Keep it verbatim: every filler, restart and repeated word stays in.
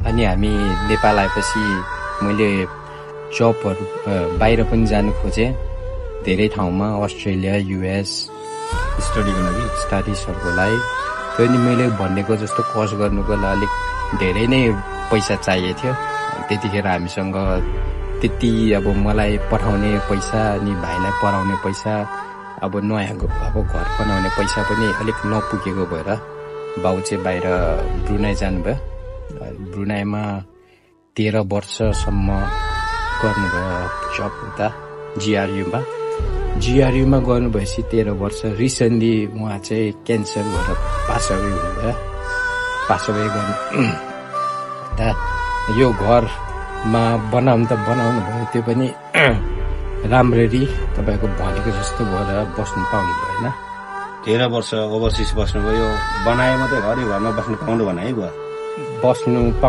अनि हामी नेपाल आएपछि मैले जबहरू बाहिर पनि जानु खोजेँ धेरै ठाउँमा, अस्ट्रेलिया, युएस स्टडीको लागि स्टडिजहरूको लागि। पनि मैले भनेको जस्तो कोर्स गर्नुको लागि अलिक धेरै नै पैसा चाहिएको थियो। त्यतिखेर हामीसँग त्यति अब मलाई पठाउने पैसा अनि भाइलाई पढाउने पैसा, अब नयाँ अब घर बनाउने पैसा पनि अलिक नपुगेको भएर बाउ चाहिँ बाहिर ब्रुनाई जानुभयो। ब्रुनाईमा तेह्र वर्षसम्म गर्नुभयो जब उता जिआरयुमा। जिआरयुमा गर्नुभएपछि तेह्र वर्ष रिसेन्टली उहाँ चाहिँ क्यान्सर भएर पास अवे हुनुभयो। पास अवे गर्नु यो घरमा बनाउनु त बनाउनु भयो, त्यो पनि राम्ररी तपाईँको भनेको जस्तो भएर बस्नु पाउनु भएन। तेह्र वर्ष ओभरसिज बस्नुभयो, बनाए मात्रै घर, घरमा बस्नु पाउनु भने है बुवा? बस्नु